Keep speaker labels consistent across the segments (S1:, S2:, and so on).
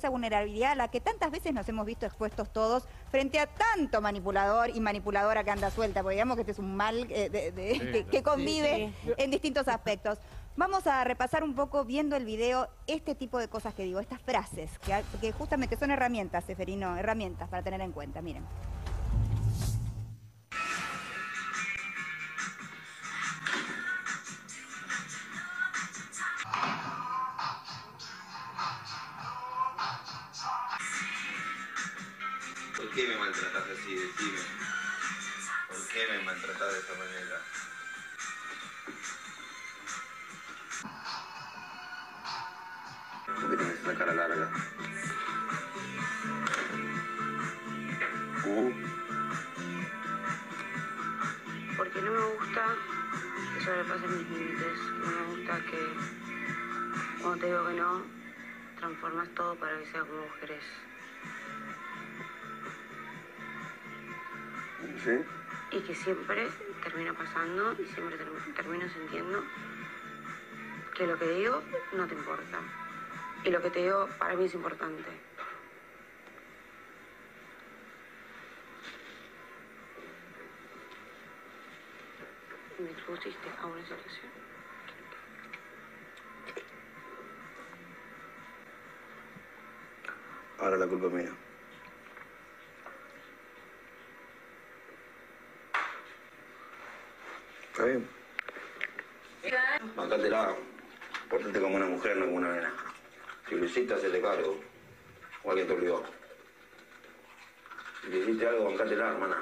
S1: esa vulnerabilidad a la que tantas veces nos hemos visto expuestos todos frente a tanto manipulador y manipuladora que anda suelta, porque digamos que este es un mal que convive en distintos aspectos. Vamos a repasar un poco, viendo el video, este tipo de cosas que digo, estas frases, que justamente son herramientas, Seferino, herramientas para tener en cuenta. Miren.
S2: ¿Por qué me maltratas así? Decime. ¿Por qué me maltratas de esa manera? ¿Por qué tienes la cara larga?
S3: Porque no me gusta que sobrepasen mis límites. No me gusta que cuando te digo que no, transformas todo para que sea como vos querés.
S2: ¿Sí?
S3: Y que siempre termina pasando y siempre termino sintiendo que lo que digo no te importa. Y lo que te digo para mí es importante. Me expusiste a una situación.
S2: Ahora la culpa es mía. ¿Está bien? Bancátela. Pórtate como una mujer, no como una nena. Si lo hiciste, hacete cargo. O alguien te obligó. Si le hiciste algo, bancátela, hermana.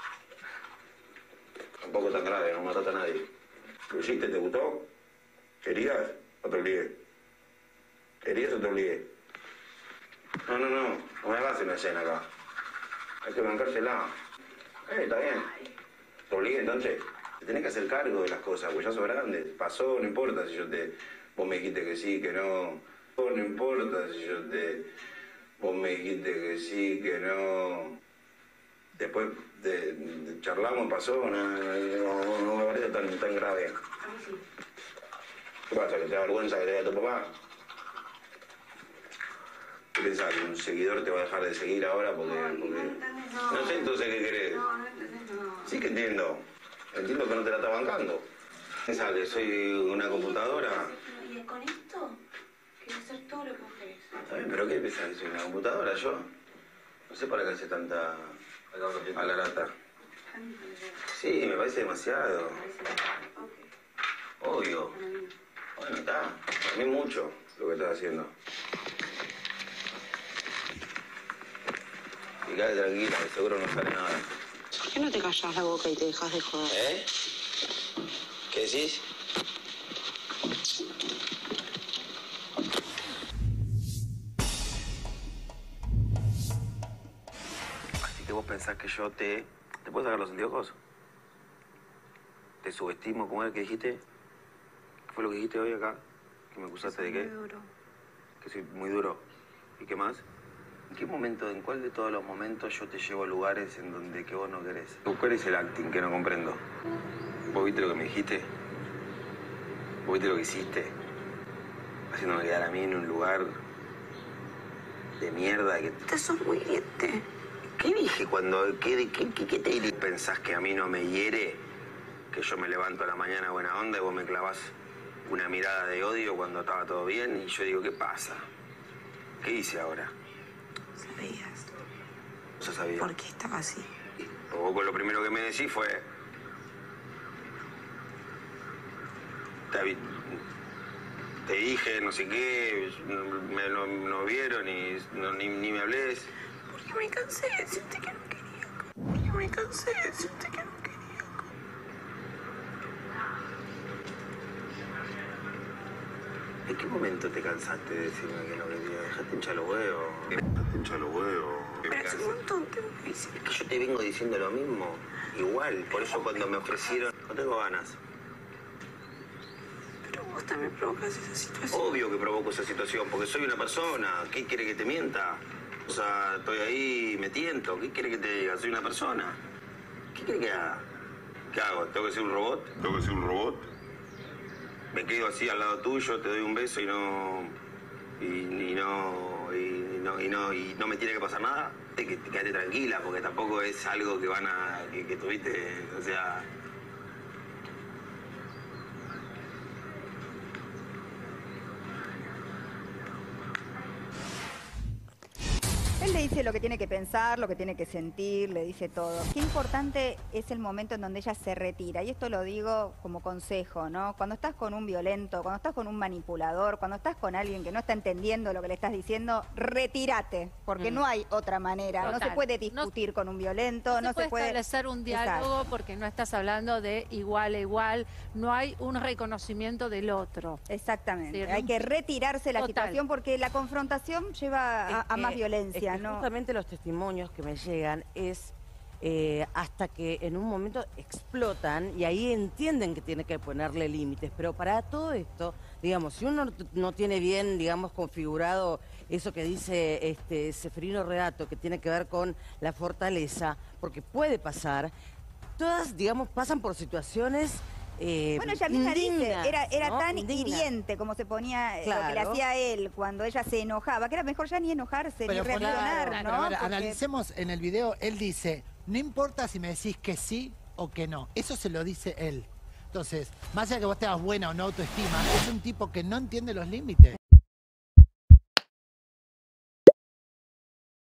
S2: Tampoco tan grave, no mataste a nadie. ¿Lo hiciste, te gustó? ¿Querías o te obligué? ¿Querías o te obligué? No me hagas una escena acá. Hay que bancársela. Está bien. ¿Te obligué entonces? Te tenés que hacer cargo de las cosas, pues ya sos grande. Pasó, no importa si vos me dijiste que sí, que no. No importa si vos me dijiste que sí, que no. Después charlamos, pasó, no me parece tan grave.
S3: A mí sí.
S2: ¿Qué pasa? ¿Que te da vergüenza que te vea tu papá? ¿Qué pensás? ¿Que un seguidor te va a dejar de seguir ahora porque...? No sé entonces qué querés.
S3: No entendés, no.
S2: Sí que entiendo. Entiendo que no te la está bancando. ¿Pensás que soy una computadora?
S3: ¿Y con esto? Quiero hacer todo lo que vos querés.
S2: Está bien, pero ¿qué pensás que soy una computadora yo? No sé para qué hace tanta alarata. Sí, me parece demasiado. Obvio. Bueno, está. Para mí mucho lo que estás haciendo. Y quédate tranquila, que seguro no sale nada.
S3: ¿Por qué no te callas la boca y te dejas de joder?
S2: ¿Eh? ¿Qué decís? Así que vos pensás que yo ¿Te puedo sacar los anteojos? ¿Te subestimo? ¿Cómo era que dijiste? ¿Qué fue lo que dijiste hoy acá? ¿Que me acusaste de qué?
S3: Muy duro.
S2: Que soy muy duro. ¿Y qué más? ¿En qué momento, en cuál de todos los momentos yo te llevo a lugares en donde que vos no querés? ¿Cuál es el acting que no comprendo? ¿Vos viste lo que me dijiste? ¿Vos viste lo que hiciste? Haciéndome quedar a mí en un lugar de mierda que...
S3: Te sos muy hiriente.
S2: ¿Qué dije cuando... ¿Qué te dije? ¿Pensás que a mí no me hiere? Que yo me levanto a la mañana buena onda y vos me clavás una mirada de odio cuando estaba todo bien y yo digo, ¿qué pasa? ¿Qué hice ahora?
S3: Sabías.
S2: Yo sabía.
S3: ¿Por qué estaba así?
S2: Vos lo primero que me decís fue... Te dije, no sé qué, no vieron y ni me hablés.
S3: Porque me cansé de decirte que no quería. Porque me cansé de decirte que no quería.
S2: ¿En qué momento te cansaste de decirme que no quería? Dejate hinchar los huevos. Dejate hinchar los huevos.
S3: Pero hace un montón te voy a decir.
S2: Es que yo te vengo diciendo lo mismo. Igual, por eso cuando me ofrecieron... No tengo ganas.
S3: Pero vos también provocas esa situación.
S2: Obvio que provoco esa situación, porque soy una persona. ¿Qué quiere que te mienta? O sea, estoy ahí, me tiento. ¿Qué quiere que te diga? Soy una persona. ¿Qué quiere que haga? ¿Qué hago? ¿Tengo que ser un robot? ¿Tengo que ser un robot? Me quedo así al lado tuyo, te doy un beso y no... Y no me tiene que pasar nada, quédate tranquila, porque tampoco es algo que van a, que tuviste, o sea...
S1: Él le dice lo que tiene que pensar, lo que tiene que sentir, le dice todo. Qué importante es el momento en donde ella se retira. Y esto lo digo como consejo, ¿no? Cuando estás con un violento, cuando estás con un manipulador, cuando estás con alguien que no está entendiendo lo que le estás diciendo, retírate, porque no hay otra manera.
S4: Total.
S1: No se puede discutir con un violento, no se puede
S4: establecer un diálogo.
S1: Exacto.
S4: Porque no estás hablando de igual a igual, no hay un reconocimiento del otro.
S1: Exactamente,
S4: Sí,
S1: hay que retirarse la
S4: Total.
S1: situación porque la confrontación lleva a más violencia.
S5: Es que
S1: ¿no?
S5: justamente los testimonios que me llegan es hasta que en un momento explotan y ahí entienden que tiene que ponerle límites. Pero para todo esto, digamos, si uno no tiene bien, digamos, configurado eso que dice Ceferino Redato, que tiene que ver con la fortaleza, porque puede pasar, todas, digamos, pasan por situaciones...
S1: bueno, ella misma dice, era
S5: ¿no?
S1: tan
S5: Indigna.
S1: hiriente como se ponía lo que le
S5: Claro.
S1: hacía a él cuando ella se enojaba, que era mejor ya ni enojarse, ni reaccionar,
S6: Pero,
S1: ¿no?
S6: a ver,
S1: Porque-
S6: analicemos en el video, él dice, no importa si me decís que sí o que no, eso se lo dice él. Entonces, más allá de que vos tengas buena o no autoestima, es un tipo que no entiende los límites.